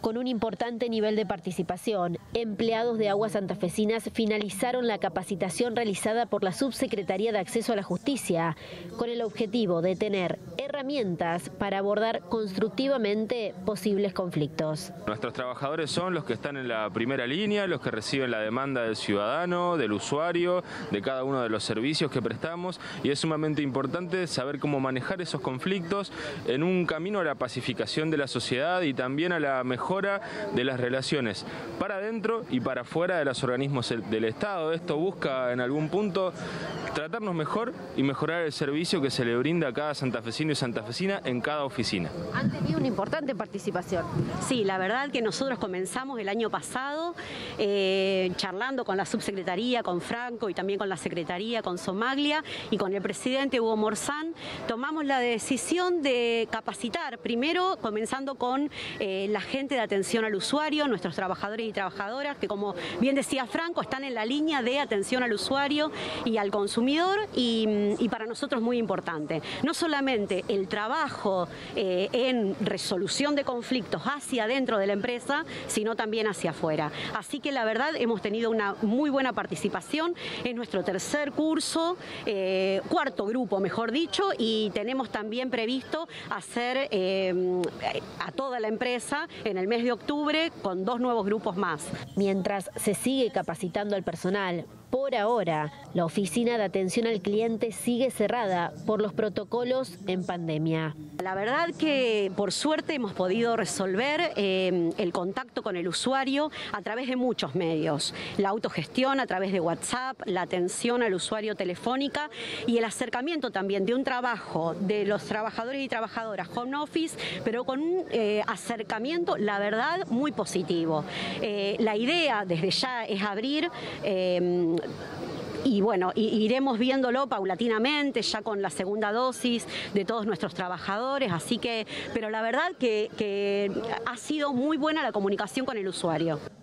Con un importante nivel de participación, empleados de Aguas Santafesinas finalizaron la capacitación realizada por la Subsecretaría de Acceso a la Justicia, con el objetivo de tener herramientas para abordar constructivamente posibles conflictos. Nuestros trabajadores son los que están en la primera línea, los que reciben la demanda del ciudadano, del usuario, de cada uno de los servicios que prestamos, y es sumamente importante saber cómo manejar esos conflictos en un camino a la pacificación de la sociedad y también a la mejora de las relaciones para adentro y para afuera de los organismos del Estado. Esto busca en algún punto tratarnos mejor y mejorar el servicio que se le brinda a cada santafesino y santafesina en cada oficina. Han tenido una importante participación. Sí, la verdad que nosotros comenzamos el año pasado charlando con la subsecretaría, con Franco y también con la secretaría, con Somaglia y con el presidente Hugo Morzán. Tomamos la decisión de capacitar, primero comenzando con la gente de atención al usuario, nuestros trabajadores y trabajadoras, que como bien decía Franco, están en la línea de atención al usuario y al consumidor, y para nosotros muy importante. No solamente el trabajo en resolución de conflictos hacia adentro de la empresa, sino también hacia afuera. Así que la verdad hemos tenido una muy buena participación en nuestro tercer curso, cuarto grupo mejor dicho, y tenemos también previsto hacer a toda la empresa en el mes de octubre con 2 nuevos grupos más. Mientras se sigue capacitando al personal, por ahora, la oficina de atención al cliente sigue cerrada por los protocolos en pandemia. La verdad que por suerte hemos podido resolver el contacto con el usuario a través de muchos medios. La autogestión a través de WhatsApp, la atención al usuario telefónica y el acercamiento también de un trabajo de los trabajadores y trabajadoras home office, pero con un acercamiento, la verdad, muy positivo. La idea desde ya es abrir y bueno, iremos viéndolo paulatinamente, ya con la segunda dosis de todos nuestros trabajadores, así que, pero la verdad que ha sido muy buena la comunicación con el usuario.